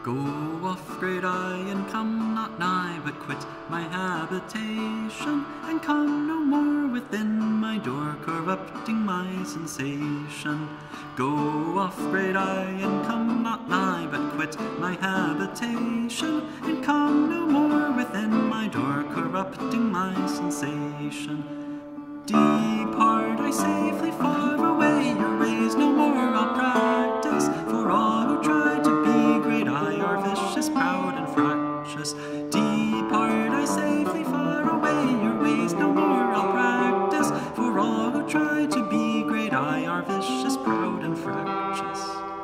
Go off, great I, and come not nigh, but quit my habitation, and come no more within my door, corrupting my sensation. Go off, great I, and come not nigh, but quit my habitation, and come no more within my door, corrupting my sensation. Depart, I safely far away, your ways no more I'll practice, for all who try to be great I are vicious, proud, and fractious. Depart, I safely far away, your ways no more I'll practice, for all who try to be great I are vicious, proud, and fractious.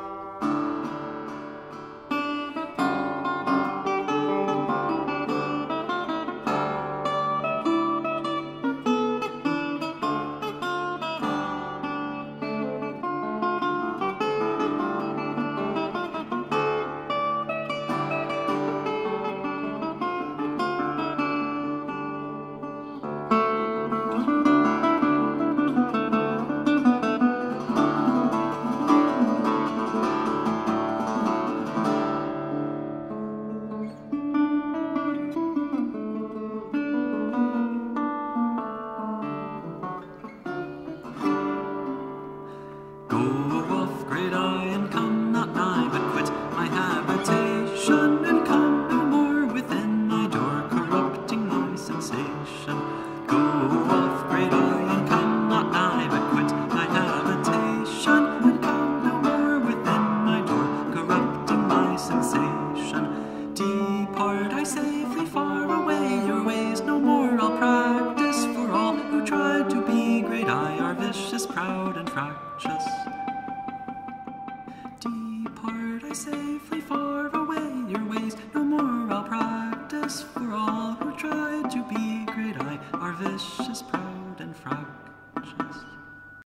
Depart, I safely far away, your ways no more I'll practice, for all who try to be great I are vicious, proud, and fractious.